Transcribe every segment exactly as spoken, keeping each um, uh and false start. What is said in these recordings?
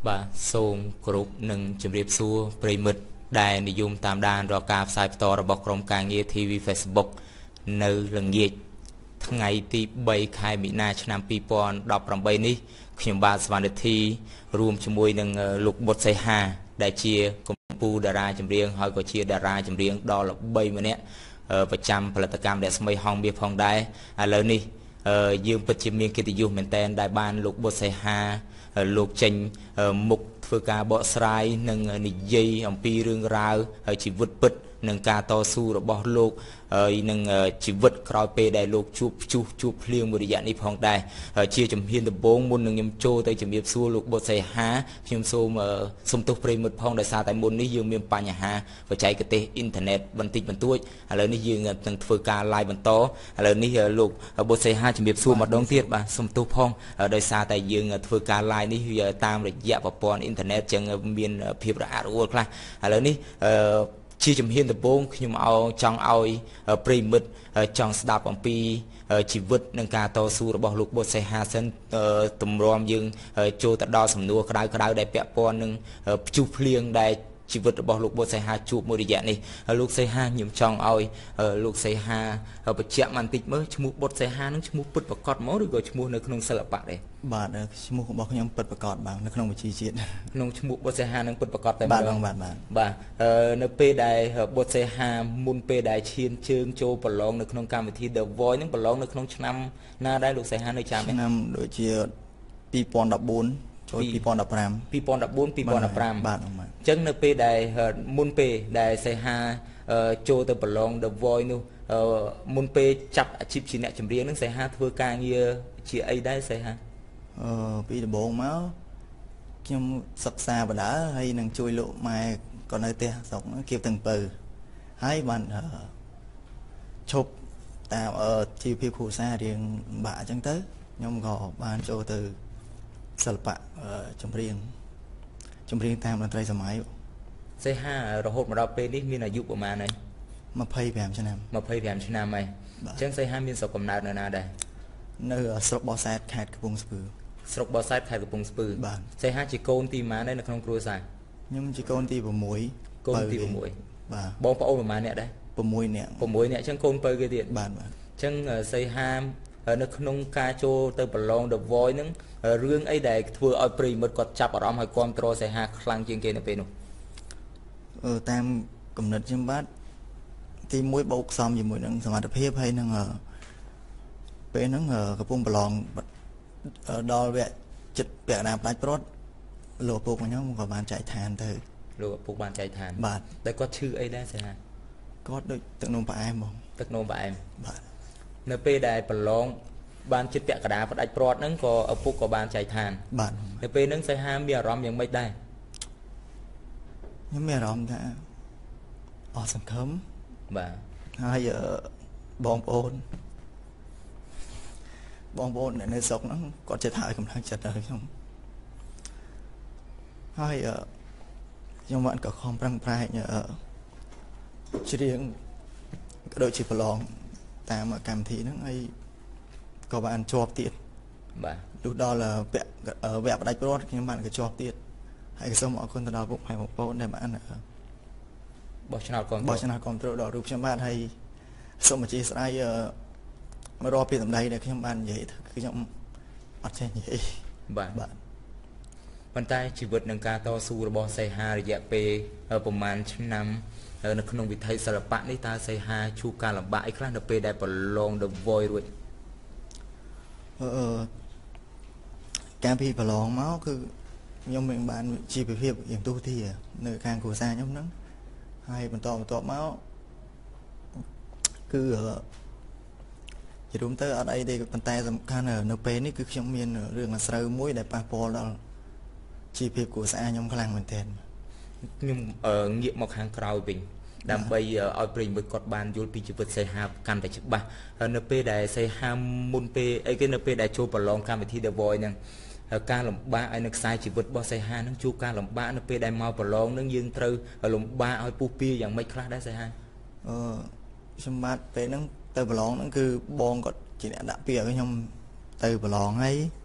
បាទសូមគោរពនិងជម្រាបសួរប្រិមិត្តដែលនិយមតាមដានរកការផ្សាយបន្តរបស់ក្រុមការងារ ធី វី Facebook នៅល្ងាចថ្ងៃទីបីខែមីនាឆ្នាំពីរពាន់ដប់ប្រាំបីនេះខ្ញុំបាទសវណ្ណធីរួមជាមួយនឹងលោកបុត្រសីហាដែលជាកម្ពុជាតារាចម្រៀងហើយក៏ជាតារាចម្រៀងដ៏ល្បីម្នាក់ប្រចាំផលិតកម្មរស្មីហងមាសផងដែរឥឡូវនេះយើងពិតជាមានកិត្តិយសមែនទែនដែលបានលោកបុត្រសីហាលោកចេញមុខធ្វើការបកស្រាយនិងនិយាយអំពីរឿងរ៉ាវជីវិតពិតនឹងការតស៊ូរបស់លោកហើយនឹងជីវិតក្រោយពេលដែលលោកជួបព្យុះជួបភ្លៀងមួយរយៈនេះផងដែរជាជំហានដំបូងមុននឹងខ្ញុំចូលទៅជំរាបសួរលោកបុត្រសីហាខ្ញុំសូមសូមទោសប្រិយមិត្តផងដោយសារតែមុននេះយើងមានបញ្ហាបច្ចេកទេសអ៊ីនធឺណិតបន្តិចបន្តួចឥឡូវនេះយើងនឹងធ្វើការ live បន្តឥឡូវនេះលោកបុត្រសីហាជំរាបសួរម្ដងទៀតបាទសូមទោសផងដោយសារតែយើងធ្វើការ live នេះតាមរយៈប្រព័ន្ធអ៊ីនធឺណិតចឹងមានភាពរអាក់រអួលខ្លះឥឡូវនេះជាជំហានដំបូងខ្ញុំឲ្យចង់ឲ្យប្រិមិត្តចង់ស្ដាប់អំពីជីវិតនិងការតស៊ូរបស់លោកបុត្រសីហាសិនទម្រាំយើងចូលទៅដល់សំណួរក្តៅក្តៅដែលពាក់ព័ន្ធនឹងព្យុះភ្លៀងដែលជីវិតរបស់លោកបុត្រសីហាជួបមួយរយៈនេះលោកសីហាខ្ញុំចង់ឲ្យលោកសីហាបញ្ជាក់បន្តិចមើលឈ្មោះបុត្រសីហានឹងឈ្មោះពិតប្រាកដមកឬក៏ឈ្មោះនៅក្នុងសិល្បៈដែរបាទឈ្មោះរបស់ខ្ញុំពិតប្រាកដបាទនៅក្នុងវិទ្យាជាតិក្នុងឈ្មោះបុត្រសីហានឹងពិតប្រាកដតែម្ដងបាទបាទបាទនៅពេលដែលបុត្រសីហាមុនពេលដែលឈានជើងចូលប្រឡងនៅក្នុងកម្មវិធី The Voice នឹងប្រឡងនៅក្នុងឆ្នាំណាដែរលោកសីហានៅចាំឆ្នាំដូចជាពីរពាន់ដប់បួនចូលពីរពាន់ដប់ប្រាំពីរពាន់ដប់បួនពីរពាន់ដប់ប្រាំបាទអញ្ចឹងនៅពេលដែលមុនពេលដែលសីហាចូលទៅប្រឡង The Voice នោះមុនពេលចាប់អាជីពជាអ្នកចម្រៀងនឹងសីហាធ្វើការងារជាអីដែរសីហាអឺពីដំបូងមកខ្ញុំសិក្សាបណ្ដាហើយនឹងជួយលោកម៉ែក៏នៅផ្ទះស្រុកគៀបទាំងពៅហើយបានឈប់តាមជីវភាពគ្រួសាររៀងបាក់អញ្ចឹងទៅខ្ញុំក៏បានចូលទៅសិល្បៈចម្រៀងចម្រៀងតាមតន្ត្រីសម័យសីហារហូតមកដល់ពេលនេះមានអាយុប្រហែលហើយยี่สิบห้าឆ្នាំยี่สิบห้าឆ្នាំហើយអញ្ចឹងសីហាមានស្រុកកំណើតនៅណាដែរនៅស្រុកបោះសែតខេត្តកំពង់ស្ពឺស្រុកបោះសែតខេត្តកំពង់ស្ពឺបាទសីហាជាកូនទីម៉ានដែរនៅក្នុងគ្រួសារខ្ញុំជាកូនទី6 កូនទី6 បាទបងប្អូនប្រហែលអ្នកដែរ 6នាក់ 6នាក់អញ្ចឹងកូនពៅគេទៀតបាទបាទអញ្ចឹងសីហានៅក្នុងការចូលទៅប្រឡង The Voice ហ្នឹងរឿងអីដែលធ្វើឲ្យប្រិមិត្តគាត់ចាប់អារម្មណ៍ឲ្យគាំទ្រសីហាខ្លាំងជាងគេនៅពេលនោះអឺតាមគំនិតខ្ញុំបាទទីមួយបូកផ្សំជាមួយនឹងសមត្ថភាពហើយនឹងពេលហ្នឹងកំពុងប្រឡងដល់វគ្គចិត្តពាក់កណ្ដាលផ្ដាច់ព្រាត់លោកឪពុកខ្ញុំក៏បានចែកឋានទៅលោកឪពុកបានចែកឋានបាទតែគាត់ឈឺអីដែរសីហាគាត់ដូចទឹកនោមផ្អែមហ្មងទឹកនោមផ្អែមបាទនៅពេលដែលប្រឡងបានចិត្តពាក់កណ្ដាលផ្ដាច់ព្រាត់ហ្នឹងក៏ឪពុកក៏បានចែកឋានបាទនៅពេលហ្នឹងសីហាមានអារម្មណ៍យ៉ាងម៉េចដែរខ្ញុំមានអារម្មណ៍ថាអស់សង្ឃឹមបាទហើយបងប្អូនបងប្អូននៅស្រុកហ្នឹងគាត់ចិត្តឲ្យកម្លាំងចិត្តដល់ខ្ញុំហើយខ្ញុំបានក៏ខំប្រឹងប្រែងច្រៀងក៏ដូចជាប្រឡងតាមកម្មវិធីហ្នឹងហើយក៏បានជាប់ទៀតបាទលុះដល់វគ្គវគ្គផ្ដាច់ព្រាត់ខ្ញុំបានក៏ជាប់ទៀតហើយក៏សូមអរគុណទៅដល់ពុកម៉ែបងប្អូនដែលបានបោះឆ្នោតគ្រប់បោះឆ្នោតគ្រប់គ្រងដល់រូបខ្ញុំបាទហើយសូមអធិស្ឋានមករកពីសម្ដីដែលខ្ញុំបាននិយាយគឺខ្ញុំអត់ចេះនិយាយបាទបាទប៉ុន្តែជីវិតនឹងការតស៊ូរបស់សីហារយៈពេលប្រហែលឆ្នាំនៅក្នុងវិថីសិល្បៈនេះតើសីហាជួបការលំបាកអីខ្លះនៅពេលដែលប្រឡង The Voice រួចអឺការពីប្រឡងមកគឺខ្ញុំមិនបានជីវភាពយ៉ាងទូទីនៅខាងគ្រួសារខ្ញុំហ្នឹងហើយបន្តបន្តមកគឺជារួមទៅអត់អីទេប៉ុន្តែសំខាន់នៅពេលនេះគឺខ្ញុំមានរឿងអាស្រូវមួយដែលប៉ះពាល់ដល់ជីវភាពគ្រួសារខ្ញុំខ្លាំងមែនទែនខ្ញុំងាកមកខាងក្រោយវិញដើម្បីឲ្យប្រិយមិត្តគាត់បានយល់ពីជីវិតសីហាកាន់តែច្បាស់នៅពេលដែលសីហាមុនពេលអីគេនៅពេលដែលចូលប្រឡងកម្មវិធី The Voice ហ្នឹងការលំបាកឲ្យនៅខ្សែជីវិតរបស់សីហានឹងជួបការលំបាកនៅពេលដែលមកប្រឡងនឹងយើងត្រូវលំបាកឲ្យពុះពៀយ៉ាងម៉េចខ្លះដែរសីហាអឺខ្ញុំបាទពេលហ្នឹងទៅប្រឡងហ្នឹងគឺបងគាត់ជាអ្នកដាក់ពាក្យឲ្យខ្ញុំទៅប្រឡងហើយ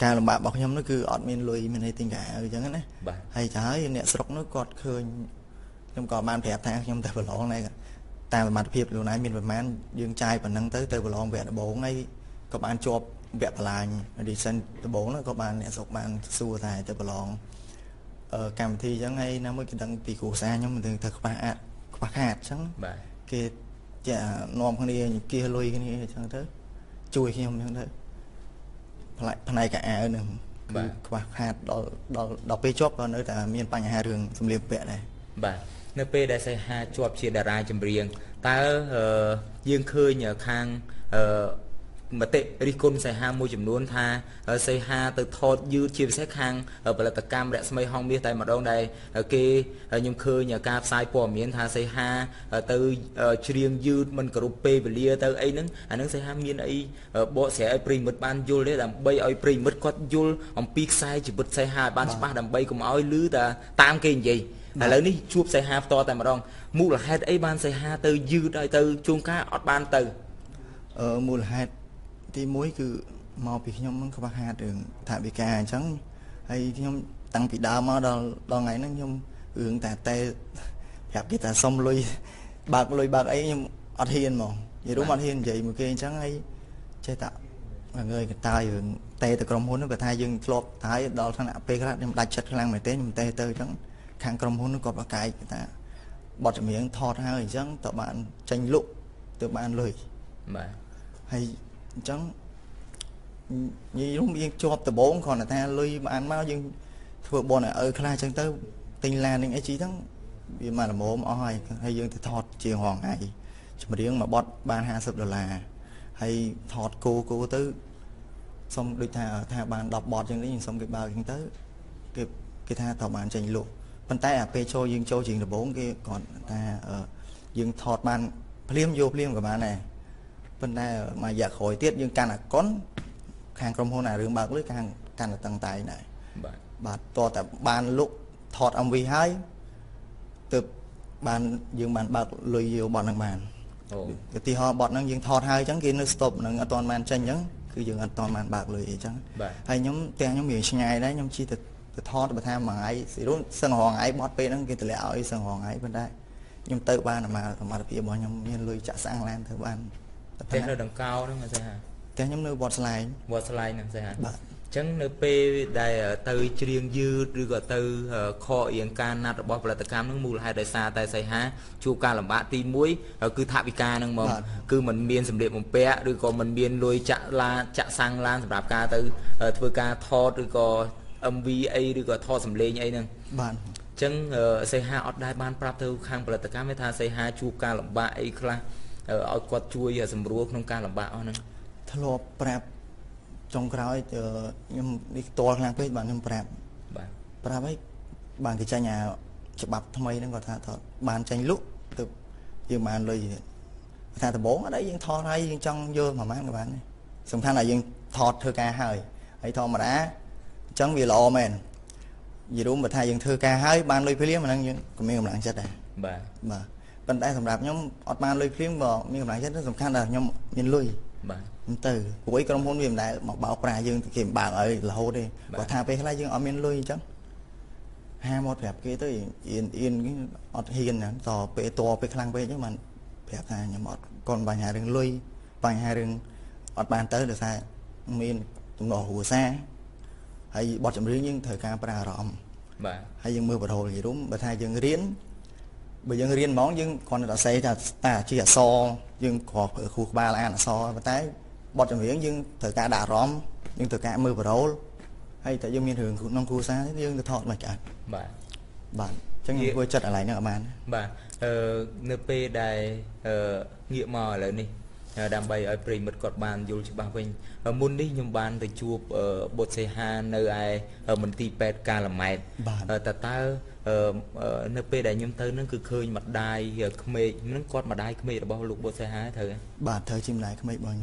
ការលំបាករបស់ខ្ញុំនោះគឺអត់មានលុយមានអីទិញកាអញ្ចឹងណាបាទហើយចាហើយអ្នកស្រុកនោះគាត់ឃើញខ្ញុំក៏បានប្រាប់ថាខ្ញុំទៅប្រឡងដែរតាមសមត្ថភាពខ្លួនឯងមានប្រមាណយើងចាយប៉ុណ្ណឹងទៅទៅប្រឡងវគ្គដំបូងហើយក៏បានជាប់វគ្គបលាញ audition ដំបូងនោះក៏បានអ្នកស្រុកបានសួរថាទៅប្រឡងអឺកម្មវិធីអញ្ចឹងហើយណាមួយគេដឹងពីគ្រូសាខ្ញុំទៅទៅខ្វះអាចខ្វះខាតអញ្ចឹងបាទគេចានាំគ្នាគៀសលុយគ្នាអញ្ចឹងទៅជួយខ្ញុំអញ្ចឹងទៅផ្នែកផ្នែកកៅអៅនឹងគឺខ្វះខាតដល់ដល់ដល់ពេលជាប់ក៏នៅតែមានបញ្ហារឿងសម្លៀកបំពាក់ដែរបាទនៅពេលដែលសៃហាជាប់ជាតារាចម្រៀងតើយើងឃើញខាងមតិរិះគន់សៃហាមួយចំនួនថាសៃហាទៅថតយឺតជាពិសេសខាងផលិតកម្មរស្មីហងមាសតែម្ដងដែលគេខ្ញុំឃើញការផ្សាយព័ត៌មានថាសៃហាទៅច្រៀងយឺតមិនគ្រប់ពេលវេលាទៅអីហ្នឹងអាហ្នឹងសៃហាមានអីបកស្រាយឲ្យប្រិមិត្តបានយល់ទេដើម្បីឲ្យប្រិមិត្តគាត់យល់អំពីខ្សែជីវិតសៃហាឲ្យបានច្បាស់ដើម្បីកុំឲ្យឮតែតាមគេនិយាយឥឡូវនេះជួបសៃហាផ្ទាល់តែម្ដងមូលហេតុអីបានសៃហាទៅយឺតឲ្យទៅជួងការអត់បានទៅអឺមូលហេតុទីមួយគឺមកពីខ្ញុំនឹងខ្វះខាតរឿងថាវិការអញ្ចឹងហើយខ្ញុំតាំងពីដើមមកដល់ដល់ថ្ងៃហ្នឹងខ្ញុំរឿងតែតែប្រាប់គេថាសុំលុយបើកលុយបើកអីខ្ញុំអត់ហ៊ានហ្មងនិយាយរួមអត់ហ៊ាននិយាយមួយគេអញ្ចឹងហើយចេះតែងើយកតាយរឿងតែទៅក្រុមហ៊ុនគាត់ថាយើងធ្លាប់តាយដល់ថ្នាក់ពេលខ្លះខ្ញុំដាច់ចិត្តខ្លាំងមែនទេខ្ញុំតែទៅអញ្ចឹងខាងក្រុមហ៊ុនគាត់ប្រកែកថាបទចម្រៀងថតហើយអញ្ចឹងតើបានចេញលក់ទៅបានលុយបាទហើយអញ្ចឹងនិយាយរួមយើងជាប់ដបងគ្រាន់តែថាលុយបានមកយើងធ្វើបនឲ្យខ្លះអញ្ចឹងទៅទិញឡាននឹងអីជីហ្នឹងវាមកល្មមអស់ហើយហើយយើងទៅថតជាងរងថ្ងៃចម្រៀងមួយបទបានห้าสิบដុល្លារហើយថតគូគូទៅសុំដូចថាថាបានដប់បទអញ្ចឹងយើងសុំគេបើកអញ្ចឹងទៅគេគេថាតើបានចេញលក់ប៉ុន្តែអាពេលចូលយើងចូលជាងដបងគេគាត់ថាយើងថតបានភ្លាមយកភ្លាមក៏បានដែរប៉ុន្តែមករយៈក្រោយទៀតយើងកាន់អាកុនខាងក្រុមហ៊ុនអារឿងបើកលុយខាងកាន់តែតឹងតែងដែរបាទបាទតើតែបានលុកថត em vê ហើយទើបបានយើងបានបើកលុយយកបទហ្នឹងបានអូឧទាហរណ៍បទហ្នឹងយើងថតហើយអញ្ចឹងគេនៅ stop ហ្នឹងអត់ទាន់បានចេញអញ្ចឹងគឺយើងអត់ទាន់បានបើកលុយអីអញ្ចឹងហើយខ្ញុំតែខ្ញុំមានឆ្ងាយដែរខ្ញុំជិះទៅទៅថតបើថាមួយថ្ងៃស៊ីរុនសឹងរងថ្ងៃបត់ពេលហ្នឹងគេតម្លាក់ឲ្យសឹងរងថ្ងៃប៉ុន្តែខ្ញុំទៅបានអាសមត្ថភាពរបស់ខ្ញុំមានលុយចាក់ស្អាងឡានទៅបានតែនៅដង្កោហ្នឹងសៃហាតែខ្ញុំនៅវត្តស្លែងវត្តស្លែងហ្នឹងសៃហាបាទអញ្ចឹងនៅពេលដែលទៅច្រៀងយឺតឬក៏ទៅខករៀងការណាត់របស់ផលិតកម្មហ្នឹងមូលហេតុដោយសារតែសៃហាជួបការលំបាកទីមួយគឺថវិកាហ្នឹងហ្មងគឺมันមានសម្ភារបំពាក់ឬក៏มันមានលុយចាក់ឡានចាក់សាំងឡានសម្រាប់ការទៅធ្វើការថតឬក៏ em vê អីឬក៏ថតសម្លេងអីហ្នឹងបាទអញ្ចឹងសៃហាអត់ដែរបានប្រាប់ទៅខាងផលិតកម្មថាសៃហាជួបការលំបាកអីខ្លះឲ្យគាត់ជួយសម្រួលក្នុងការលំបាកអស់ហ្នឹងធ្លាប់ប្រាប់ចុងក្រោយខ្ញុំនេះផ្ទាល់ខ្លាំងពេកបាទខ្ញុំប្រាប់បាទប្រាប់ឲ្យបានគេចាញ់អាច្បាប់ថ្មីហ្នឹងគាត់ថាថតបានចាញ់លក់ទៅយើងបានលុយថាដំបងអត់អីយើងថតហើយយើងចង់យកប្រហែលក៏បានដែរសំខាន់ថាយើងថតធ្វើការហើយហើយធម្មតាអញ្ចឹងវាល្អមែននិយាយរួមបើថាយើងធ្វើការហើយបានលុយភ្លាមអាហ្នឹងយើងក៏មានកម្លាំងចិត្តដែរបាទបាទប៉ុន្តែសម្រាប់ខ្ញុំអត់បានលុយភ្លាមក៏មានកម្លាំងចិត្តសំខាន់ថាខ្ញុំមានលុយបាទទៅព្រោះក្រុមហ៊ុនវាមិនដែលមកបោកប្រាស់យើងគេមិនបើកឲ្យរហូតទេគាត់ថាពេលខ្លះយើងអត់មានលុយអញ្ចឹងហាមកប្រាប់គេទៅអៀនអៀនអត់ហ៊ានណាតពេលតពេលខ្លាំងពេកអញ្ចឹងបានប្រាប់ថាខ្ញុំអត់កូនបញ្ហារឿងលុយបញ្ហារឿងអត់បានទៅដោយសារមានចំណោះគ្រួសារហើយបទចម្រៀងយើងត្រូវការប្រើអារម្មណ៍បាទហើយយើងមើលបរិបទយរុំបើថាយើងរៀនបើយើងរៀនហ្មងយើងគ្រាន់តែសេថាតាជាអក្សរយើងគ្រាន់គ្រូក្បាលអានអក្សរប៉ុន្តែបទចម្រៀងយើងត្រូវការដាក់អារម្មណ៍យើងត្រូវការមើលបរិបទហើយតែយើងមានរឿងក្នុងគ្រួសារយើងទៅថតមិនកើតបាទបាទអញ្ចឹងយើងធ្វើចិត្តអាឡៃហ្នឹងអត់បានបាទអឺនៅពេលដែលអឺងាកមកឥឡូវនេះដើម្បីឲ្យប្រិមិត្តគាត់បានយល់ច្បាស់វិញមុននេះខ្ញុំបានទៅជួបបុត្រសៃហានៅឯមន្ទីរពេទ្យកាឡម៉ែតតើតើនៅពេលដែលខ្ញុំទៅហ្នឹងគឺឃើញម្ដាយក្មេកហ្នឹងគាត់ម្ដាយក្មេករបស់លោកបុត្រសៃហាត្រូវបាទត្រូវជាម្ដាយក្មេកបងបាទ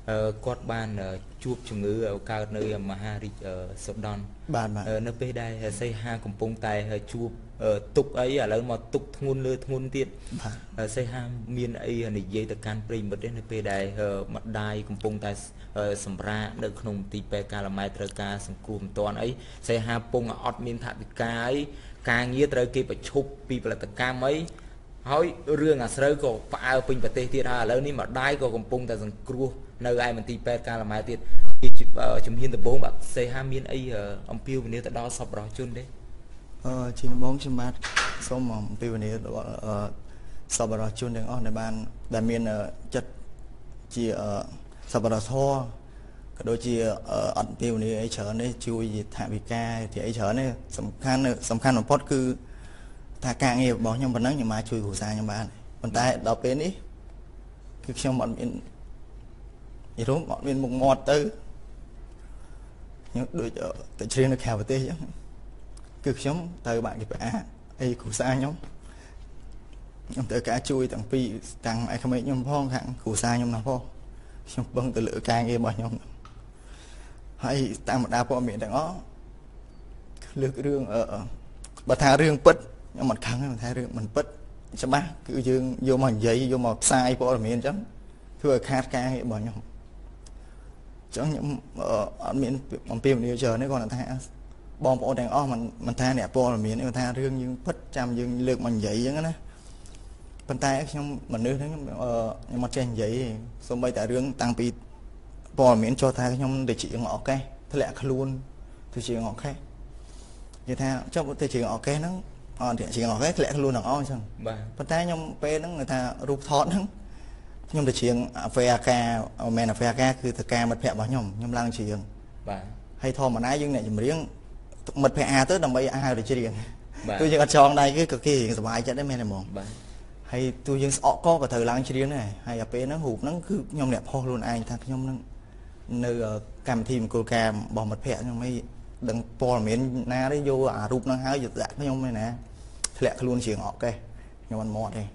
គាត់បានជួបជំងឺកើតនៅមហារាជសូដនបាទបាទនៅពេលដែលសីហាកំពុងតែជួបទុកអីឥឡូវមកទុកធ្ងន់លើធ្ងន់ទៀតសីហាមានអីនិយាយទៅកាន់ប្រិមិត្តទេនៅពេលដែលម្ដាយកំពុងតែសម្រាកនៅក្នុងទីពេទ្យកាលម៉ែត្រូវការសង្គ្រោះមិនទាន់អីសីហាពងអត់មានថវិកាអីការងារត្រូវគេប្រឈប់ពីផលិតកម្មអីហើយរឿងអាស្រូវក៏ផ្អើលពេញប្រទេសទៀតហើយឥឡូវនេះម្ដាយក៏កំពុងតែសង្គ្រោះនៅឯមន្ទីរពេទ្យកាលម៉ែទៀតជំហានដំបូងបាទសេហាមានអីអំពាវនាវទៅដល់សប្បុរសជនទេអឺជាដំបូងខ្ញុំបាទសូមអំពាវនាវដល់សប្បុរសជនទាំងអស់ដែលបានដែលមានចិត្តជាសប្បុរសធម៌ក៏ដូចជាអត់អំពាវនាវអីច្រើននេះជួយថវិកាទីអីច្រើននេះសំខាន់សំខាន់បំផុតគឺថាការងាររបស់ខ្ញុំប៉ុណ្ណឹងខ្ញុំមកជួយគ្រួសារខ្ញុំបានប៉ុន្តែដល់ពេលនេះគឺខ្ញុំអត់មានយល់អត់មានមុខមាត់ទៅខ្ញុំដូចទៅជ្រៀងនៅក្រៅប្រទេសអញ្ចឹងគឺខ្ញុំទៅបាក់គេផ្អាកអីគ្រួសារខ្ញុំខ្ញុំទៅការជួយទាំងពីរទាំងឯក្មេងខ្ញុំផងខាងគ្រួសារខ្ញុំណាផងខ្ញុំបឹងទៅលើការងាររបស់ខ្ញុំហើយតាមបណ្ដាព័ត៌មានទាំងអស់លើករឿងអឺបើថារឿងពិតខ្ញុំមិនខឹងទេថារឿងមិនពិតច្បាស់គឺយើងយកមកនិយាយយកមកផ្សាយព័ត៌មានអញ្ចឹងធ្វើឲ្យខាតការងាររបស់ខ្ញុំអញ្ចឹងខ្ញុំអត់មានអំពាវនាវច្រើនទេគាត់ថាបងប្អូនទាំងអស់មិនមិនថាអ្នកព័ត៌មានគាត់ថារឿងយើងពិតចាំយើងលើកមកនិយាយអញ្ចឹងណាប៉ុន្តែខ្ញុំមនុស្សហ្នឹងខ្ញុំខ្ញុំអត់ចេះនិយាយទេសូម្បីតែរឿងតាំងពីព័ត៌មានចុះថាខ្ញុំទៅជាងអកេសធ្លាក់ខ្លួនទៅជាងអកេសនិយាយថាចុះទៅជាងអកេសហ្នឹងអត់ជាងអកេសធ្លាក់ខ្លួនទាំងអស់អញ្ចឹងបាទប៉ុន្តែខ្ញុំពេលហ្នឹងថារូបថតហ្នឹងខ្ញុំទៅជាងអាហ្វេអាកាមែនអាហ្វេអាកាគឺទៅការមិត្តភ័ក្តិរបស់ខ្ញុំខ្ញុំឡើងជាងបាទហើយធម្មតាយើងអ្នកចម្រៀងមិត្តភ័ក្តិអាទៅដើម្បីឲ្យហៅទៅច្រៀងទោះយើងអត់ចងដៃគឺក៏គេសប្បាយចិត្តដែរមែនទេហ្មងបាទហើយទោះយើងស្អកកក៏ត្រូវឡើងច្រៀងដែរហើយអាពេលហ្នឹងរូបហ្នឹងគឺខ្ញុំអ្នកផុសខ្លួនឯងថាខ្ញុំហ្នឹងនៅកម្មវិធីមង្គលការរបស់មិត្តភ័ក្តិខ្ញុំមិនដឹងព័ត៌មានណាទេយកអារូបហ្នឹងហើយយកដាក់ខ្ញុំឯណាធ្លាក់ខ្លួនជាងអកេសខ្ញុំអត់មកទេ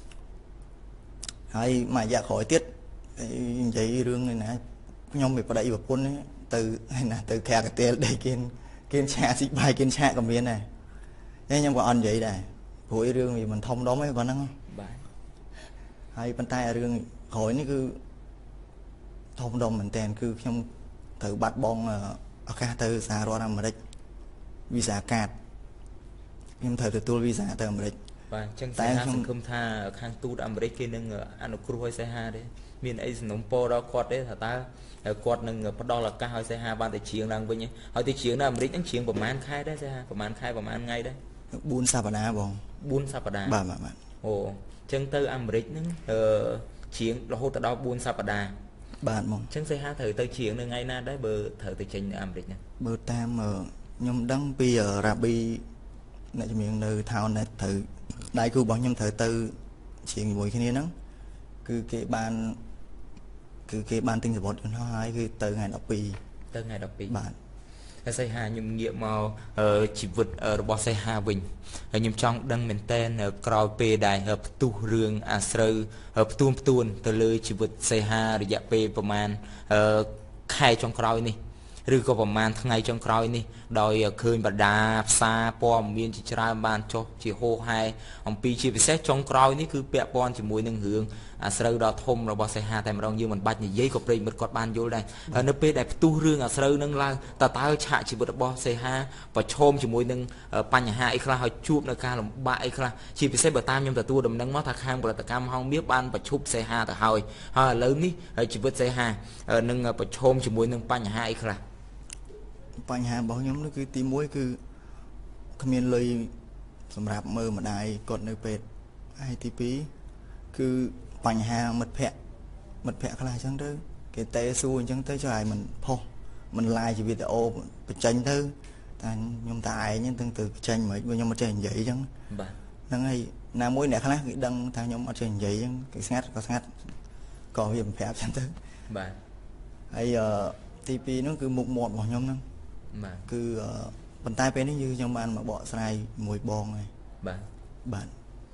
ហើយមួយរយៈក្រោយទៀតនិយាយរឿងនេះណាខ្ញុំbịប្តីប្រពន្ធទៅណាទៅក្រៅកាទៀលដេកគេគេឆាស៊ីបាយគេឆាក៏មានដែរតែខ្ញុំក៏អត់និយាយដែរព្រោះរឿងវាមិនធំដុំទេប៉ុណ្ណឹងបាទហើយប៉ុន្តែរឿងក្រោយនេះគឺធំដុំមែនតើគឺខ្ញុំត្រូវបាត់បង់ឱកាសទៅសហរដ្ឋអាមេរិកវីសាកាតខ្ញុំត្រូវទទួលវីសាទៅអាមេរិកបាទអញ្ចឹងសេហាសង្ឃឹមថាខាងទូតអាមេរិកគេនឹងអនុគ្រោះឲ្យសេហាទេមានអីសំណុំពរដល់គាត់ទេថាតើគាត់នឹងផ្ដល់ឱកាសឲ្យសេហាបានទៅជាងឡើងវិញហើយទៅជាងនៅអាមេរិកហ្នឹងជាងប្រហែលខែដែរសេហាប្រហែលខែប្រហែលថ្ងៃដែរបួនសប្តាហ៍បងបួនសប្តាហ៍បាទបាទអូអញ្ចឹងទៅអាមេរិកហ្នឹងអឺជាងរហូតទៅដល់បួនសប្តាហ៍បាទហ្មងអញ្ចឹងសេហាត្រូវទៅជាងនៅថ្ងៃណាដែរបើត្រូវទៅចេញនៅអាមេរិកហ្នឹងបើតាមខ្ញុំដឹងពីរ៉ាប៊ីអ្នកជំនាញនៅថោននេះត្រូវដៃគូរបស់ខ្ញុំត្រូវទៅជាងជាមួយគ្នាហ្នឹងគឺគេបានគឺគេបានទិញសបុតយន្តហោះហើយគឺទៅថ្ងៃដប់ពីរទៅថ្ងៃដប់ពីរបាទហើយសេហាខ្ញុំងាកមកជីវិតរបស់សេហាវិញហើយខ្ញុំចង់ដឹងមែនតើក្រោយពេលដែលផ្ទុះរឿងអាស្រូវផ្ទួនផ្ទួនទៅលើជីវិតសេហារយៈពេលប្រហែលខែចុងក្រោយនេះឬក៏ប្រហែលថ្ងៃចុងក្រោយនេះដោយឃើញបដាផ្សារព័ត៌មានជាច្រើនបានចុះជាហូរហែអំពីជាពិសេសចុងក្រោយនេះគឺពាក់ព័ន្ធជាមួយនឹងរឿងអាស្រូវដ៏ធំរបស់សេហាតែម្ដងយើងមិនបាច់និយាយក៏ប្រិយមិត្តគាត់បានយល់ដែរហើយនៅពេលដែលផ្ទុះរឿងអាស្រូវនឹងឡើងតើតើឆាកជីវិតរបស់សេហាប្រឈមជាមួយនឹងបញ្ហាអីខ្លះហើយជួបនៅការលំបាកអីខ្លះជាពិសេសបើតាមខ្ញុំទទួលដំណឹងមកថាខាងផលិតកម្មហងមាសបានប្រឈប់សេហាទៅហើយហើយឥឡូវនេះជីវិតសេហានឹងប្រឈមជាមួយនឹងបញ្ហាអីខ្លះបញ្ហារបស់ខ្ញុំនោះគឺទីមួយគឺគ្មានលុយសម្រាប់មើលម្ដាយគាត់នៅពេទ្យហើយទីពីរគឺបញ្ហាមិត្តភ័ក្តិមិត្តភ័ក្តិខ្លះអញ្ចឹងទៅគេតេសួរអញ្ចឹងទៅចុះឲ្យមិនផុសមិនឡាយជាវីដេអូបញ្ចេញទៅតែខ្ញុំតែឯងហ្នឹងទៅបញ្ចេញមិនខ្ញុំអត់ចេះនិយាយអញ្ចឹងបាទហ្នឹងហើយណាមួយអ្នកខ្លះគេដឹងថាខ្ញុំអត់ចេះនិយាយអញ្ចឹងគេស្ងាត់ក៏ស្ងាត់ក៏វាមិនប្រាប់អញ្ចឹងទៅបាទហើយទីពីរនោះគឺមុខមាត់របស់ខ្ញុំហ្នឹងបាទគឺប៉ុន្តែពេលនេះគឺខ្ញុំបានមកបកស្រាយមួយបងហើយបាទបាទ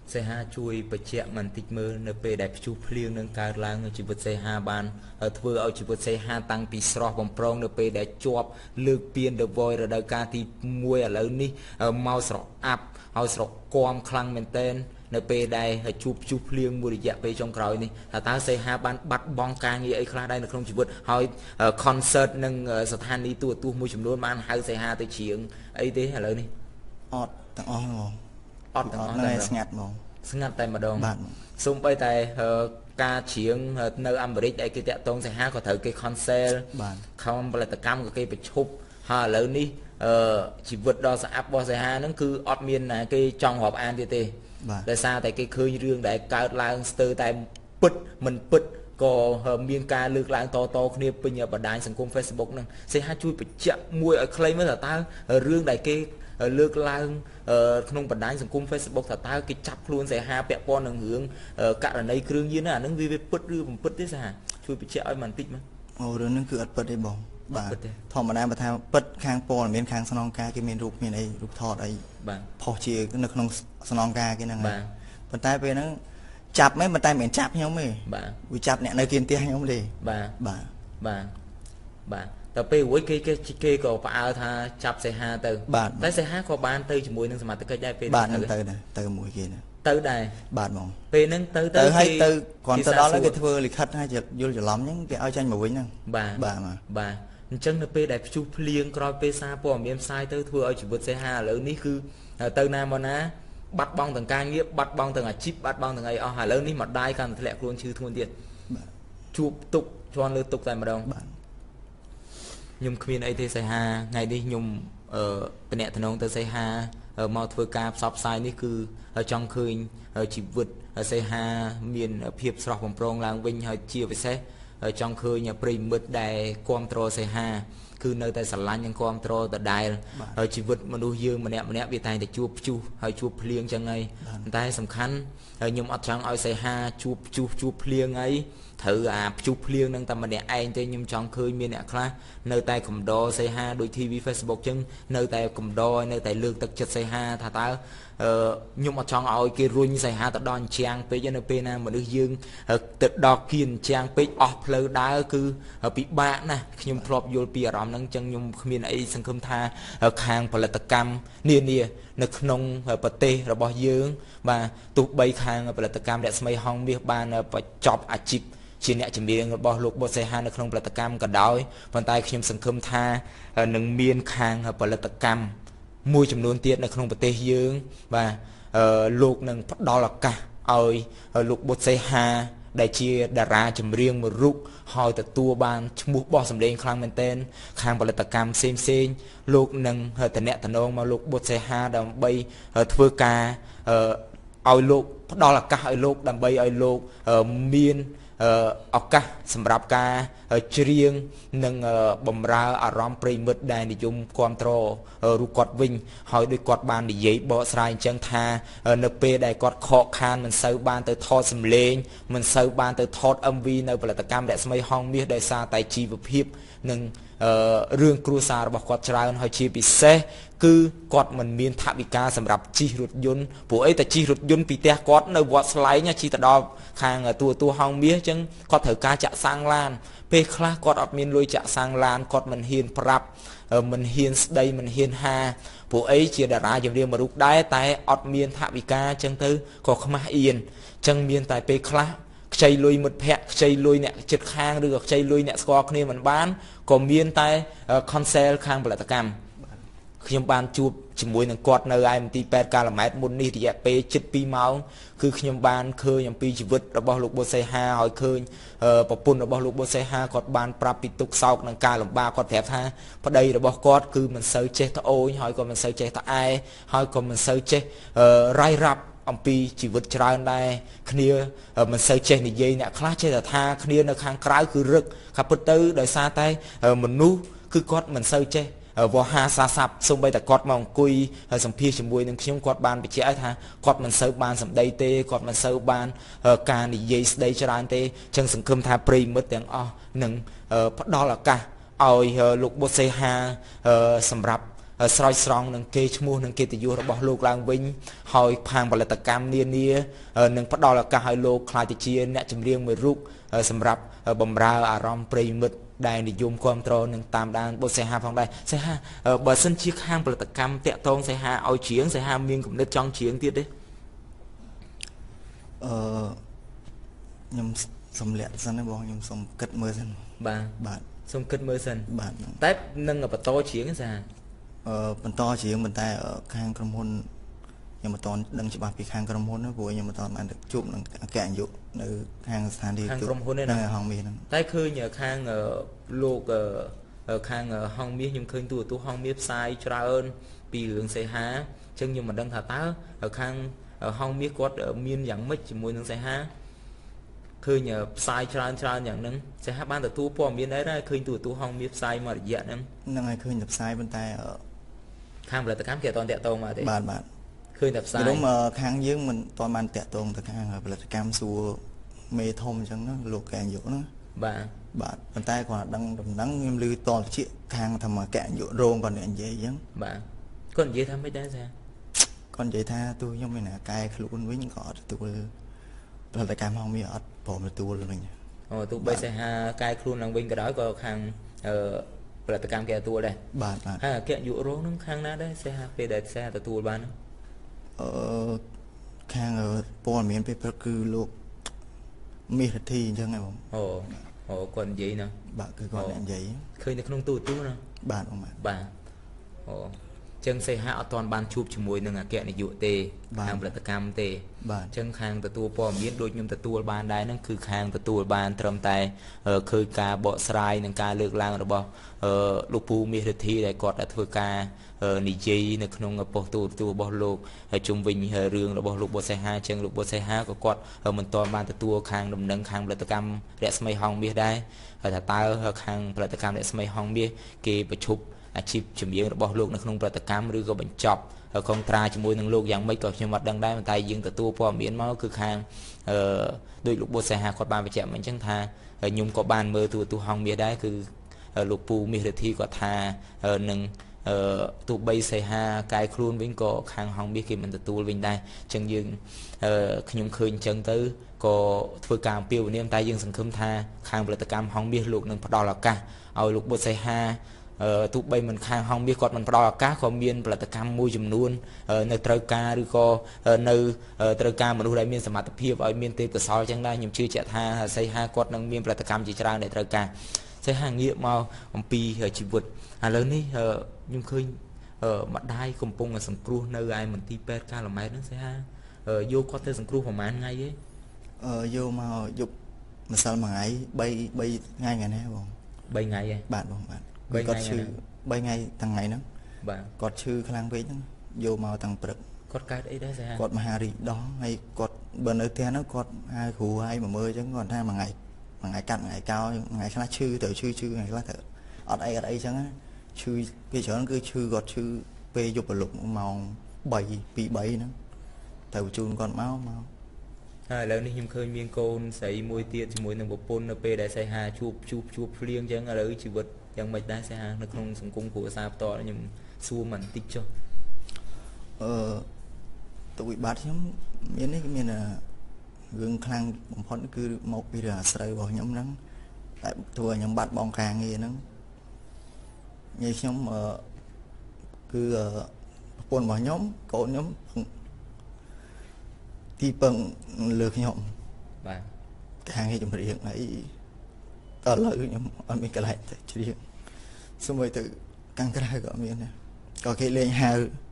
សេហាជួយបញ្ជាក់មិនតិចមើលនៅពេលដែលព្យុះភ្លៀងនឹងកើតឡើងជីវិតសេហាបានធ្វើឲ្យជីវិតសេហាតាំងពីស្រស់បំប្រងនៅពេលដែលជាប់លើកពៀន The Voice រដូវកាលទីមួយឥឡូវនេះមកស្រអាប់ហើយស្រគំខ្លាំងមែនទែននៅពេលដែលជួបព្យុះភ្លៀងមួយរយៈពេលចុងក្រោយនេះថាតើសេហាបានបាត់បង់ការងារអីខ្លះដែរនៅក្នុងជីវិតហើយ concert និងស្ថានីយ៍ទូរទស្សន៍មួយចំនួនបានហៅសេហាទៅច្រៀងអីទេឥឡូវនេះអត់ទាំងអស់ហ្មងអត់ទាំងអស់តែស្ងាត់ហ្មងស្ងាត់តែម្ដងសូម្បីតែការច្រៀងនៅអាមេរិកដែលគេតាក់ទងសេហាក៏ត្រូវគេ cancel ខំផលិតកម្មក៏គេបញ្ឈប់ហើយឥឡូវនេះជីវិតដ៏ស្អាប់របស់សេហាហ្នឹងគឺអត់មានណាគេចង់រាប់អានទៀតទេដោយសារតែគេឃើញរឿងដែលកើតឡើងស្ទើរតែពិតមិនពិតក៏មានការលើកឡើងតតគ្នាពេញបណ្ដាញសង្គម Facebook ហ្នឹងសេហាជួយបញ្ជាក់មួយឲ្យខ្លីមើលថាតើរឿងដែលគេលើកឡើងក្នុងបណ្ដាញសង្គម Facebook ថាតើគេចាប់ខ្លួនសេហាពាក់ព័ន្ធនឹងរឿងករណីគ្រឿងញៀនអាហ្នឹងវាពិតឬមិនពិតទេសេហាជួយបញ្ជាក់ឲ្យបន្តិចមើលអូរឿងហ្នឹងគឺអត់ពិតទេបងបាទធម្មតាបើថាពិតខាងព័ត៌មានខាងស្នងការគេមានរូបមានអីរូបថតអីបាទផុសជានៅក្នុងស្នងការគេហ្នឹងបាទប៉ុន្តែពេលហ្នឹងចាប់មិនប៉ុន្តែមិនចាប់ខ្ញុំទេបាទវាចាប់អ្នកនៅគៀនផ្ទះខ្ញុំទេបាទបាទបាទបាទតែពេលរួចគេគេគេក៏ផ្អើលថាចាប់សេហាទៅតែសេហាក៏បានទៅជាមួយនឹងសមាជិកដែរពេលបាទទៅដែរទៅមួយគេណាទៅដែរបាទហ្មងពេលហ្នឹងទៅទៅហើយទៅគ្រាន់ទៅដល់ហើយគេធ្វើលិខិតឲ្យយល់ច្រឡំអញ្ចឹងគេឲ្យចាញ់មកវិញហ្នឹងបាទបាទបាទអញ្ចឹងនៅពេលដែលព្យុះភ្លៀងក្រោយពេលសារព័ត៌មានផ្សាយទៅធ្វើឲ្យជីវិតសេហាឥឡូវនេះគឺទៅណាមកណាបាត់បង់ទាំងការងារបាត់បង់ទាំងអាជីពបាត់បង់ទាំងអីអស់ឥឡូវនេះម្ដាយកាន់តែធ្លាក់ខ្លួនឈឺធ្ងន់ទៀតបាទជួបទុកជន់លើទុកតែម្ដងបាទខ្ញុំគ្មានអីទេសេហាថ្ងៃនេះខ្ញុំអឺតំណែងទៅសេហាមកធ្វើការផ្សព្វផ្សាយនេះគឺចង់ឃើញជីវិតសេហាមានភាពស្រស់បំព្រងឡើងវិញហើយជាពិសេសចង់ឃើញប្រិមិត្តដែលគ្រប់គ្រងសេហាគឺនៅតែស្រឡាញ់និងគ្រប់គ្រងដដែលហើយជីវិតមនុស្សយើងម្នាក់ម្នាក់វាតែងតែជួបព្យុះហើយជួបភ្លៀងចឹងហើយតែសំខាន់ហើយខ្ញុំអត់ចង់ឲ្យសេហាជួបព្យុះជួបភ្លៀងអីត្រូវអាព្យុះភ្លៀងនឹងតែម្នាក់ឯងទេខ្ញុំចង់ឃើញមានអ្នកខ្លះនៅតែកំដរសេហាដោយ ที វី Facebook ចឹងនៅតែកំដរនៅតែលើកទឹកចិត្តសេហាថាតើខ្ញុំអត់ចង់ឲ្យគេរុញសេហាទៅដល់អញ្ចាំងពេកនៅពេលណាមនុស្សយើងទៅដល់គៀនអញ្ចាំងពេកអស់ផ្លូវដើរគឺពិបាកណាស់ខ្ញុំធ្លាប់យល់ពីអារម្មណ៍ហ្នឹងចឹងខ្ញុំគ្មានអីសង្ឃឹមថាខាងផលិតកម្មនានានៅក្នុងប្រទេសរបស់យើងបាទទោះបីខាងផលិតកម្មរស្មីហងមាសបានបញ្ចប់អាជីពជាអ្នកចម្រៀងរបស់លោកបុតសេហានៅក្នុងផលិតកម្មក៏ដោយប៉ុន្តែខ្ញុំសង្ឃឹមថានឹងមានខាងផលិតកម្មមួយចំនួនទៀតនៅក្នុងប្រទេសយើងបាទលោកនឹងផ្ដល់ឱកាសឲ្យលោកបុតសេហាដែលជាតារាចម្រៀងមួយរូបហើយទទួលបានឈ្មោះបោះសម្លេងខ្លាំងមែនទែនខាងផលិតកម្មផ្សេងផ្សេងលោកនឹងតំណែងតំណងមកលោកបុតសេហាដើម្បីធ្វើការឲ្យលោកផ្ដល់ឱកាសឲ្យលោកដើម្បីឲ្យលោកមានឱកាសសម្រាប់ការច្រៀងនិងបំរើអារម្មណ៍ប្រិមិត្តដែលនិយមគ្រប់គ្រងរូបគាត់វិញហើយដោយគាត់បាននិយាយបកស្រាយអញ្ចឹងថានៅពេលដែលគាត់ខកខានមិនសូវបានទៅថតសម្លេងមិនសូវបានទៅថត em វី នៅផលិតកម្មរស្មីហងមាសដោយសារតែជីវភាពនិងរឿងគ្រួសាររបស់គាត់ច្រើនហើយជាពិសេសគឺគាត់មិនមានថវិកាសម្រាប់ជិះរថយន្តព្រោះអីតែជិះរថយន្តពីផ្ទះគាត់នៅវត្តស្លែងជិះទៅដល់ខាងទូទូហងមាសអញ្ចឹងគាត់ត្រូវការចាក់សាំងឡានពេលខ្លះគាត់អត់មានលុយចាក់សាំងឡានគាត់មិនហ៊ានប្រាប់មិនហ៊ានស្ដីមិនហ៊ានហាព្រោះអីជាតារាចម្រៀងមួយរូបដែរតែអត់មានថវិកាអញ្ចឹងទៅក៏ខ្មាស់អៀនអញ្ចឹងមានតែពេលខ្លះខ្ចីលុយមិត្តភ័ក្តិខ្ចីលុយអ្នកជិតខាងឬក៏ខ្ចីលុយអ្នកស្គាល់គ្នាមិនបានក៏មានតែ cancel ខាងផលិតកម្មខ្ញុំបានជួបជាមួយនឹងគាត់នៅឯមន្ទីរពេទ្យកាឡាម៉ែតមុននេះរយៈពេលជិតពីរម៉ោងគឺខ្ញុំបានឃើញអំពីជីវិតរបស់លោកបុតសេហាហើយឃើញប្រពន្ធរបស់លោកបុតសេហាគាត់បានប្រាប់ពីទុក្ខសោកនិងការលំបាកគាត់ប្រាប់ថាប្តីរបស់គាត់គឺមិនសូវចេះត្អូញហើយក៏មិនសូវចេះត្អែហើយក៏មិនសូវចេះរាយរាប់អំពីជីវិតច្រើនដែរគ្នាមិនសូវចេះនិយាយអ្នកខ្លះចេះតែថាគ្នានៅខាងក្រៅគឺរឹកខាពិតទៅដោយសារតែមនុស្សគឺគាត់មិនសូវចេះវោហាសាស័ព្ទសូម្បីតែគាត់មកអង្គុយសម្ភាសជាមួយនឹងខ្ញុំគាត់បានបញ្ជាក់ឲ្យថាគាត់មិនសូវបានសម្ដីទេគាត់មិនសូវបានការនិយាយស្ដីច្រើនទេអញ្ចឹងសង្ឃឹមថាប្រិមិត្តទាំងអស់នឹងផ្ដល់ឱកាសឲ្យលោកបុតសេហាសម្រាប់ស្រោចស្រង់នឹងគេឈ្មោះនឹងកិត្តិយសរបស់លោកឡើងវិញហើយខាងផលិតកម្មនានានឹងផ្ដល់ឱកាសឲ្យលោកខ្លាចទៅជាអ្នកចម្រៀងមួយរូបសម្រាប់បំរើអារម្មណ៍ប្រិយមិត្តដែលនិយមគ្រប់គ្រងនឹងតាមដានបុសេហាផងដែរសេហាបើសិនជាខាងផលិតកម្មតាក់ទងសេហាឲ្យច្រៀងសេហាមានគំនិតចង់ច្រៀងទៀតទេអឺខ្ញុំសំលាក់សិនណាបងខ្ញុំសុំគិតមើលសិនបាទបាទសុំគិតមើលសិនបាទតែនឹងបន្តច្រៀងសេហាអឺបន្តច្រៀងប៉ុន្តែខាងក្រុមហ៊ុនខ្ញុំមិនតន់ដឹងច្បាស់ពីខាងក្រុមហ៊ុនព្រោះខ្ញុំមិនតន់បានជួបនឹងអគ្គនាយកនៅខាងស្ថានទីខាងក្រុមហ៊ុនហ្នឹងហងមាសហ្នឹងតែឃើញខាងលោកខាងហងមាសខ្ញុំឃើញទូទូហងមាសផ្សាយច្រើនពីរឿងសេហាអញ្ចឹងខ្ញុំមិនដឹងថាតើខាងហងមាសគាត់មានយ៉ាងម៉េចជាមួយនឹងសេហាឃើញផ្សាយច្រើនច្រើនយ៉ាងហ្នឹងសេហាបានទទួលព័ត៌មានដែរឃើញទូទូហងមាសផ្សាយមករយៈហ្នឹងហ្នឹងហើយឃើញតែផ្សាយប៉ុន្តែខាងផលិតកម្មគេអត់តាក់ទងមកទេបាទបាទឃើញតែផ្សាយខ្ញុំខាងយើងមិនតន់បានតាក់ទងទៅខាងផលិតកម្មសួរមេធំអញ្ចឹងណាលោកកែយុណាបាទបាទប៉ុន្តែគាត់ដឹងដំណឹងខ្ញុំឮតលជាខាងធម្មកែយុរោងគាត់និយាយអញ្ចឹងបាទគាត់និយាយថាមិនដែរចាគាត់និយាយថាទូខ្ញុំឯណាកែខ្លួនវិញក៏អត់ទទួលផលិតកម្មហងមាសអត់ព្រមទទួលវិញអូទូបីសេហាកែខ្លួនឡើងវិញក៏ដោយក៏ខាងអឺផលិតកម្មគេទទួលដែរបាទបាទហើយអគ្គនាយករោងហ្នឹងខាងណាដែរសេហាពេលដែលសេហាទទួលបានអឺខាងព័ត៌មានពេលព្រឹកគឺលោកមាសរទ្ធីអញ្ចឹងហ៎បងអូអូគាត់និយាយណាបាទគឺគាត់និយាយឃើញនៅក្នុងទូទូណាបាទបងបាទអូចឹងសេហាអត់ទាន់បានជួបជាមួយនឹងអគ្គនាយកទេខាងផលិតកម្មទេបាទចឹងខាងទទួលព័ត៌មានដូចខ្ញុំទទួលបានដែរហ្នឹងគឺខាងទទួលបានត្រឹមតែឃើញការបកស្រាយនិងការលើកឡើងរបស់លោកពូមាសរទ្ធីដែលគាត់đãធ្វើការនិយាយនៅក្នុងប៉ុស្តិ៍ទូរទស្សន៍របស់លោកហើយជុំវិញរឿងរបស់លោកបុសេហាចឹងលោកបុសេហាក៏គាត់មិនទាន់បានទទួលខាងដំណឹងខាងផលិតកម្មរស្មីហងមាសដែរហើយថាតើខាងផលិតកម្មរស្មីហងមាសគេប្រជុំអាជីពជំនាញរបស់លោកនៅក្នុងផលិតកម្មឬក៏បញ្ចប់កុងត្រាជាមួយនឹងលោកយ៉ាងម៉េចក៏ខ្ញុំអត់ដឹងដែរតែយើងទទួលព័ត៌មានមកគឺខាងអឺដោយលោកបុសេហាគាត់បានបញ្ជាក់មកអញ្ចឹងថាខ្ញុំក៏បានមើលទូទូហងមាសដែរគឺលោកពូមាសរទ្ធីគាត់ថានឹងអឺទោះបីសេហាកែខ្លួនវិញក៏ខាងហងមាសគេមិនទទួលវិញដែរអញ្ចឹងយើងអឺខ្ញុំឃើញអញ្ចឹងទៅក៏ធ្វើការអំពាវនាវតែយើងសង្ឃឹមថាខាងផលិតកម្មហងមាសលោកនឹងផ្ដល់ឱកាសឲ្យលោកបុសេហាអឺទោះបីមិនខាងហងមាសគាត់មិនផ្ដល់ឱកាសក៏មានផលិតកម្មមួយចំនួននៅត្រូវការឬក៏នៅត្រូវការមនុស្សដែលមានសមត្ថភាពឲ្យមានទេពកោសល្យអញ្ចឹងដែរខ្ញុំជឿជាក់ថាសេហាគាត់នឹងមានផលិតកម្មជាច្រើនដែលត្រូវការសេហាងាកមកអំពីជីវិតឥឡូវនេះខ្ញុំឃើញម្ដាយកំពុងសង្គ្រោះនៅឯមន្ទីរពេទ្យកាលម៉ែតហ្នឹងសេហាយកគាត់ទៅសង្គ្រោះប្រហែលថ្ងៃទេអឺយកមកយប់ម្សិលមួយថ្ងៃ3 3ថ្ងៃថ្ងៃនេះបង 3ថ្ងៃទេបាទបងបាទគាត់ឈឺ3ថ្ងៃទាំងថ្ងៃហ្នឹងបាទគាត់ឈឺខ្លាំងពេកហ្នឹងយកមកតាំងព្រឹកគាត់កើតអីដែរសេហាគាត់មហារីកដោះហើយគាត់បើនៅផ្ទះហ្នឹងគាត់ហៅគ្រូឲ្យមកមើលអញ្ចឹងគាត់ថាមួយថ្ងៃមួយថ្ងៃកាត់មួយថ្ងៃកោថ្ងៃខ្លះឈឺទៅឈឺឈឺថ្ងៃខ្លះទៅអត់អីអត់អីអញ្ចឹងឈឺពីច្រើនគឺឈឺគាត់ឈឺពេលយប់ប្រលប់ម៉ោង3 2 3ហ្នឹងទៅជូនគាត់មកមកហើយឥឡូវនេះខ្ញុំឃើញមានកូនស្រីមួយទៀតជាមួយនឹងប្រពន្ធនៅពេលដែលសេហាជួបជួបជួបភ្លៀងអញ្ចឹងឥឡូវជីវិតយ៉ាងម៉េចដែរសេហានៅក្នុងសង្គមគ្រួសារផ្ទាល់ខ្ញុំសួរមិនតិចចុះអឺទៅវិបត្តិខ្ញុំមាននេះមានរឿងខ្លាំងបំផុតគឺមកពីរឿងអាស្រូវរបស់ខ្ញុំហ្នឹងតែធ្វើឲ្យខ្ញុំបាត់បង់ការងារហ្នឹងញ៉ៃខ្ញុំអឺគឺប្រពន្ធរបស់ខ្ញុំកូនខ្ញុំទីពឹងលើខ្ញុំបាទការងារចម្រៀងហើយតើឥឡូវខ្ញុំអត់មានកន្លែងទៅច្រៀងសូម្បីទៅខាងក្រៅក៏មានដែរក៏គេលេងហៅ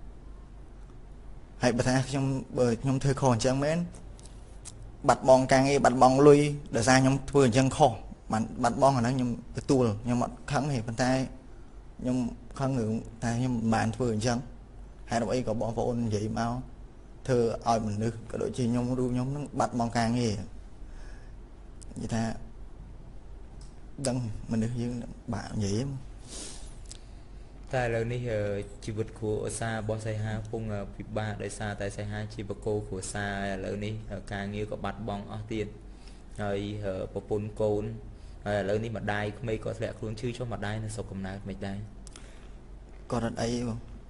ហើយបើថាខ្ញុំបើខ្ញុំធ្វើខុសអញ្ចឹងមែនបាត់បង់ការងារបាត់បង់លុយដោយសារខ្ញុំធ្វើអញ្ចឹងខុសបានបាត់បង់អាហ្នឹងខ្ញុំទទួលខ្ញុំអត់ខឹងទេប៉ុន្តែខ្ញុំខឹងរឿងតែខ្ញុំមិនបានធ្វើអញ្ចឹងហើយដល់អីក៏បងប្អូននិយាយមកធ្វើឲ្យមនុស្សក៏ដូចជាខ្ញុំរូបខ្ញុំហ្នឹងបាត់បង់ការងារនិយាយថាដឹងមនុស្សយើងបាក់និយាយតែឥឡូវនេះជីវិតគ្រួសាររបស់សៃហាពងពិបាកដោយសារតែសៃហាជាបកគោគ្រួសារឥឡូវនេះការងារក៏បាត់បង់អស់ទៀតហើយប្រពន្ធកូនហើយឥឡូវនេះម្ដាយក្មេងក៏ធ្លាក់ខ្លួនឈឺចុះម្ដាយនៅស្រុកកំណើតមិនដែរគាត់អត់អី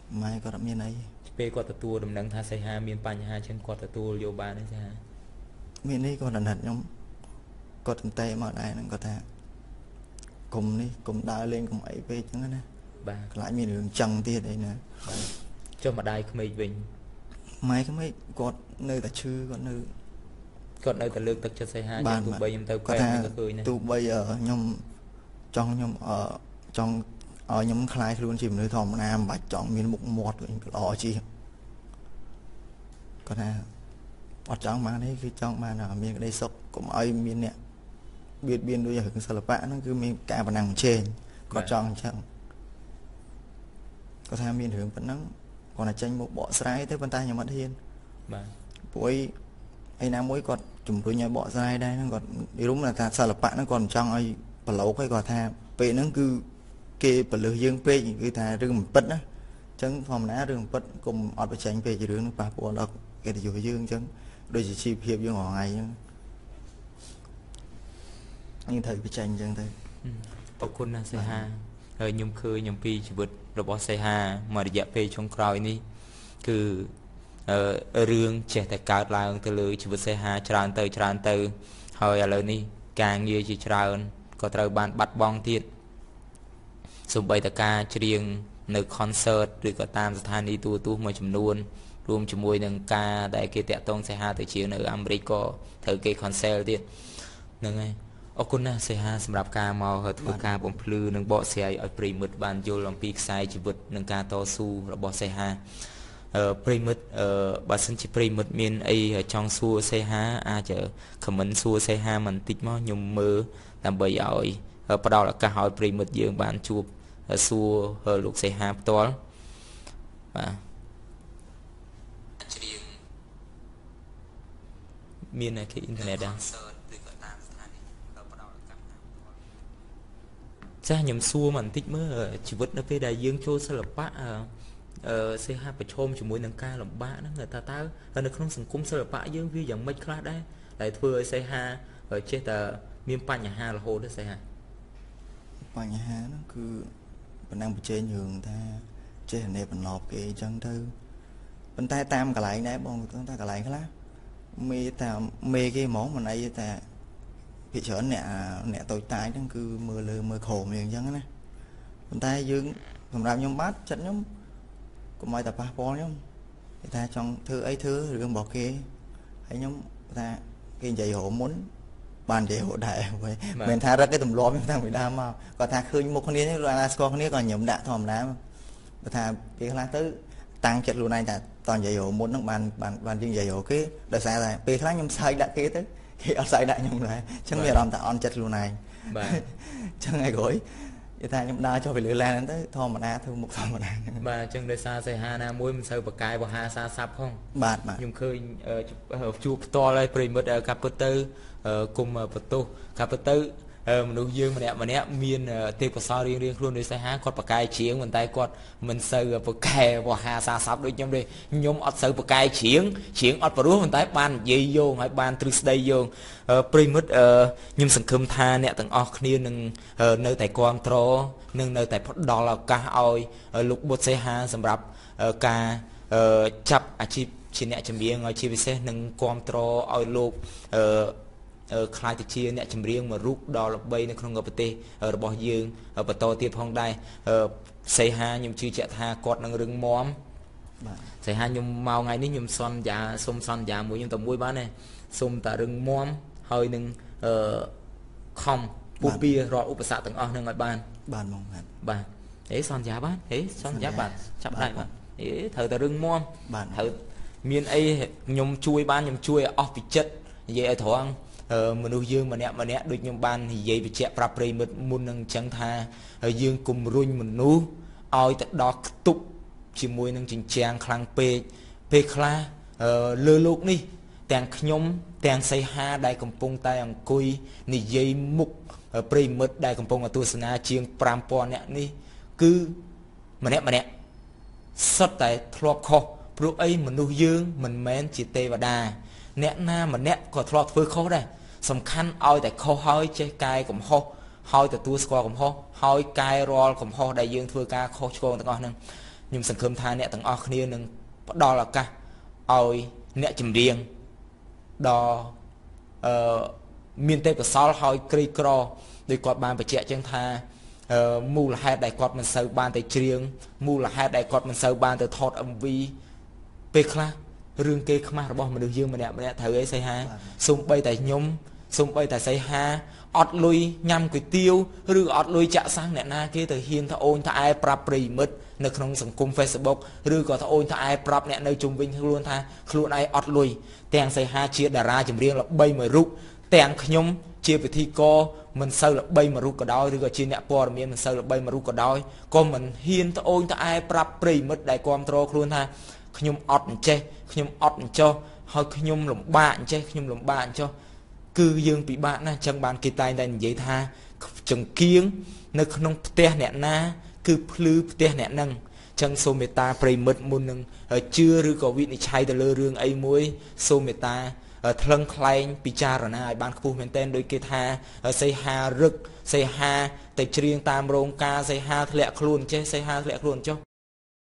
ម៉ែគាត់អត់មានអីពេលគាត់ទទួលដំណឹងថាសីហាមានបញ្ហាចឹងគាត់ទទួលយកបានទេចាមាននេះគាត់អាណិតខ្ញុំគាត់តែមកដែរហ្នឹងគាត់ថាគុំនេះគុំដើរលេងគុំអីពេកចឹងណាបាទខ្លាចមានរឿងចឹងទៀតអីណាចុះម្ដាយក្មេកវិញម៉ែក្មេកគាត់នៅតែឈឺគាត់នៅគាត់នៅតែលើកទឹកចិត្តសីហាចឹងទោះបីខ្ញុំទៅពេទ្យខ្ញុំក៏ឃើញដែរទោះបីខ្ញុំចង់ខ្ញុំអឺចង់ឲ្យខ្ញុំខ្លាយខ្លួនជាមនុស្សធម្មតាមិនបាច់ចង់មានមុខមាត់ល្អជាងគាត់ថាអត់ចង់បានទេគឺចង់បានមានក្តីសុខកុំឲ្យមានអ្នកបៀតបៀនដោយរឿងសិល្បៈហ្នឹងគឺមានការប្រណាំងប្រជែងគាត់ចង់អញ្ចឹងគាត់ថាមានរឿងប៉ុណ្ណឹងគាត់តែចេញមកបកស្រាយទៅប៉ុន្តែខ្ញុំអត់ហ៊ានបាទព្រោះអីណាមួយគាត់ជំរុញឲ្យបកស្រាយដែរហ្នឹងគាត់រុំថាសិល្បៈហ្នឹងគាត់មិនចង់ឲ្យប្រឡូកឲ្យគាត់ថាពេលហ្នឹងគឺគេប្រលឹះយើងពេកគឺថារឿងមិនពិតណាអញ្ចឹងធម្មតារឿងពិតកុំអត់បញ្ចេញពេករឿងហ្នឹងប៉ះពាល់ដល់កិត្តិយសយើងអញ្ចឹងដូចជាជីវភាពយើងរាល់ថ្ងៃអញ្ចឹងយើងត្រូវបញ្ចេញអញ្ចឹងទៅអរគុណណាសីហាហើយខ្ញុំឃើញអំពីជីវិតរបស់សីហាមួយរយៈពេលចុងក្រោយនេះគឺរឿងចេះតែកើតឡើងទៅលើជីវិតសីហាច្រើនទៅច្រើនទៅហើយឥឡូវនេះការងារជាច្រើនក៏ត្រូវបានបាត់បង់ទៀតសូម្បីតែការច្រៀងនៅ concert ឬក៏តាមស្ថានីយទូរទស្សន៍មួយចំនួនរួមជាមួយនឹងការដែលគេតាក់ទងសីហាទៅច្រៀងនៅអាមេរិកក៏ត្រូវគេ cancel ទៀតហ្នឹងហើយអរគុណណាស់សីហាសម្រាប់ការមកធ្វើការបំភ្លឺនិងបកស្រាយឲ្យប្រិមិត្តបានយល់អំពីខ្សែជីវិតនិងការតស៊ូរបស់សីហាអឺប្រិមិត្តអឺបើសិនជាប្រិមិត្តមានអីចង់សួរសីហាអាច comment សួរសីហាបន្តិចមកខ្ញុំមើលដើម្បីឲ្យផ្ដល់ឱកាសឲ្យប្រិមិត្តយើងបានជួបសួរលោកសីហាផ្ទាល់បាទច្រៀងមានគេអ៊ីនធឺណិតដែរចាខ្ញុំសួរបន្តិចមើលជីវិតនៅពេលដែលយើងចូលសិល្បៈអឺសីហាប្រឈមជាមួយនឹងការលំបាកហ្នឹងតើតើនៅក្នុងសង្គមសិល្បៈយើងវាយ៉ាងម៉េចខ្លះដែរដែលធ្វើឲ្យសីហាចេះតែមានបញ្ហារហូតទៅសីហាបញ្ហាហ្នឹងគឺបណ្ដឹងប្រជែងរឿងថាចេះតែបន្លប់គេអញ្ចឹងទៅប៉ុន្តែតាមកន្លែងដែរបងថាកន្លែងខ្លះមេតាមេគេហ្មងមិនអីតែពីច្រើនអ្នកអ្នកតូចតាចហ្នឹងគឺមើលលើមើលក្រោមយើងអញ្ចឹងណាប៉ុន្តែយើងសម្រាប់ខ្ញុំបាទចិត្តខ្ញុំកុំឲ្យតែប៉ះពាល់ខ្ញុំគេថាចង់ធ្វើអីធ្វើរឿងរបស់គេហើយខ្ញុំថាគេនិយាយរហូតមុនបាននិយាយរហូតដែរមិនថារឹកគេទម្លាប់ខ្ញុំតាំងពីដើមមកគាត់ថាឃើញមុខគ្នានេះអាស្គាល់គ្នាក៏ខ្ញុំដាក់ធម្មតាបើថាពេលខ្លះទៅតាំងចិត្តខ្លួនឯងថាតនិយាយរហូតមុនហ្នឹងបានបានបានយើងនិយាយរហូតគេដោយសារតែពេលខ្លះខ្ញុំសើចដាក់គេទៅគេអត់ស្អីដាក់ខ្ញុំដែរអញ្ចឹងមានអារម្មណ៍ថាអន់ចិត្តខ្លួនឯងបាទអញ្ចឹងឯងក្រោយនិយាយថាខ្ញុំដើរចុះពីលើឡានហ្នឹងទៅធម្មតាធ្វើមុខធម្មតាបាទអញ្ចឹងដោយសារសីហាណាមួយមិនសូវបកាយបហាសារស័ព្ទផងបាទបាទខ្ញុំឃើញជួបផ្ទាល់ហើយប្រិមិត្តកាប់ពិតទៅគុំបន្ទោសកាប់ពិតទៅមនុស្សយើងម្នាក់ម្នាក់មានទេពកោសល្យរៀងរៀងខ្លួនដោយសីហាគាត់បកាយច្រៀងប៉ុន្តែគាត់មិនសូវបកាយបហាសារស័ព្ទដូចខ្ញុំទេខ្ញុំអត់សូវបកាយច្រៀងច្រៀងអត់ព្រោះប៉ុន្តែបាននិយាយយោងហើយបានទ្រឹស្ដីយោងប្រិមិត្តខ្ញុំសង្ឃឹមថាអ្នកទាំងអស់គ្នានឹងនៅតែគាំទ្រនិងនៅតែផ្ដល់ឱកាសឲ្យលោកបុត្រសីហាសម្រាប់ការចាប់អាជីពជាអ្នកចម្រៀងឲ្យជាពិសេសនឹងគាំទ្រឲ្យលោកខ្លាយទៅជាអ្នកចម្រៀងមួយរូបដ៏ល្បីនៅក្នុងប្រទេសរបស់យើងបន្តទៀតផងដែរសីហាខ្ញុំជឿជាក់ថាគាត់នឹងរឹងមាំបាទសីហាខ្ញុំមកថ្ងៃនេះខ្ញុំសន្យាសូមសន្យាមួយខ្ញុំតែមួយបានទេសូមតែរឹងមាំហើយនឹងខំពុះពៀរាល់ឧបសគ្គទាំងអស់នឹងឲ្យបានបានហ្មងបាទបាទហេសន្យាបានហេសន្យាបាទចាប់ដៃបាទហេត្រូវតែរឹងមាំត្រូវមានអីខ្ញុំជួយបានខ្ញុំជួយអស់ពីចិត្តនិយាយឲ្យត្រង់មនុស្សយើងម្នាក់ម្នាក់ដូចខ្ញុំបាននិយាយបញ្ជាក់ប្រាប់ប្រិមិត្តមុននឹងអញ្ចឹងថាយើងគំរុញមនុស្សឲ្យទៅដល់ខ្ទប់ជាមួយនឹងចិញ្ចាំងខ្លាំងពេកពេលខ្លះលើលោកនេះទាំងខ្ញុំទាំងសីហាដែលកំពុងតែអង្គុយនិយាយមុខប្រិមិត្តដែលកំពុងទស្សនាជាងប្រាំពាន់នាក់នេះគឺម្នាក់ម្នាក់សុទ្ធតែធ្លាប់ខុសព្រោះអីមនុស្សយើងមិនមែនជាទេវតាអ្នកណាម្នាក់ក៏ធ្លាប់ធ្វើខុសដែរសំខាន់ឲ្យតែខុសហើយចេះកែកំហុសហើយទទួលស្គាល់កំហុសហើយកែរាល់កំហុសដែលយើងធ្វើការខុសឆ្គងទាំងអស់ហ្នឹងខ្ញុំសង្ឃឹមថាអ្នកទាំងអស់គ្នានឹងផ្ដល់ឱកាសឲ្យអ្នកចម្រៀងដល់អឺមានទេពកោសល្យហើយក្រីក្រដោយគាត់បានបញ្ជាក់ចឹងថាមូលហេតុដែលគាត់មិនសូវបានទៅច្រៀងមូលហេតុដែលគាត់មិនសូវបានទៅថត em vê ពេលខ្លះរឿងគេខ្មាស់របស់មនុស្សយើងម្នាក់ម្នាក់ត្រូវអីសៃហាសូម្បីតែខ្ញុំសូម្បីតែសៃហាអត់លុយញ៉ាំគុយទាវឬអត់លុយចាក់សាំងអ្នកណាគេទៅហ៊ានថាអូនថាអែប្រាប់ប្រិមិត្តនៅក្នុងសង្គម Facebook ឬក៏ថាអូនថាអែប្រាប់អ្នកនៅជុំវិញខ្លួនថាខ្លួនឯងអត់លុយទាំងសៃហាជាតារាចម្រៀងល្បីមួយរូបទាំងខ្ញុំជាពិធីករមិនសូវល្បីមួយរូបក៏ដោយឬក៏ជាអ្នកព័ត៌មានមិនសូវល្បីមួយរូបក៏ដោយក៏មិនហ៊ានត្អូញត្អែប្រាប់ប្រិមិត្តដែលគ្រប់គ្រងខ្លួនថាខ្ញុំអត់អញ្ចេះខ្ញុំអត់អញ្ចោះហើយខ្ញុំលំបាកអញ្ចេះខ្ញុំលំបាកអញ្ចោះគឺយើងពិបាកណាស់អញ្ចឹងបានគេតែងតែនិយាយថាចង្គៀងនៅក្នុងផ្ទះអ្នកណាគឺភ្លឺផ្ទះអ្នកហ្នឹងអញ្ចឹងសូមមេត្តាប្រិមិត្តមុននឹងជឿឬក៏វិនិច្ឆ័យទៅលើរឿងអីមួយសូមមេត្តាថ្លឹងថ្លែងពិចារណាឲ្យបានខ្ពស់មែនទែនដោយគេថាសីហារឹកសីហាទៅច្រៀងតាមរោងការសីហាធ្លាក់ខ្លួនចេះសីហាធ្លាក់ខ្លួនចុះ